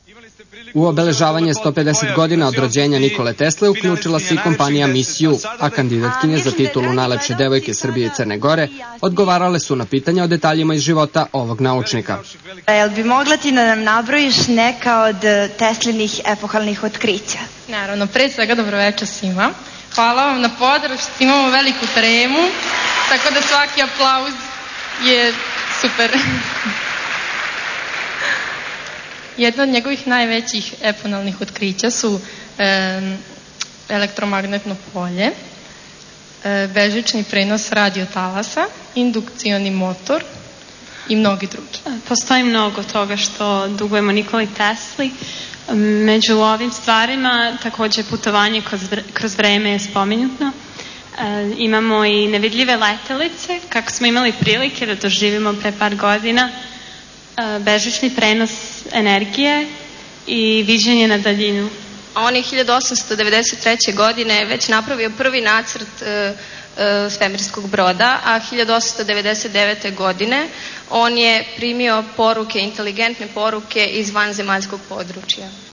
U obeležavanje 150 godina od rođenja Nikole Tesle uključila se i kompanija Miss You, a kandidatkinje za titulu najlepše devojke Srbije i Crne Gore odgovarale su na pitanja o detaljima iz života ovog naučnika. Jel bi mogla ti da nam nabrojiš neka od Teslinih epohalnih otkrića? Naravno, pre svega dobroveče svima. Hvala vam na podršci, imamo veliku tremu, tako da svaki aplauz je super. Jedno od njegovih najvećih epohalnih otkrića su elektromagnetno polje, bežični prenos radiotalasa, indukcioni motor i mnogi drugi. Postoji mnogo toga što dugujemo Nikoli Tesli. Među ovim stvarima takođe putovanje kroz vreme je spomenuto. Imamo i nevidljive letelice, kako smo imali prilike da doživimo pre par godina, bežični prenos energije i viđenje na daljinu. On je 1893. godine već napravio prvi nacrt svemirskog broda, a 1899. godine on je primio poruke, inteligentne poruke iz vanzemaljskog područja.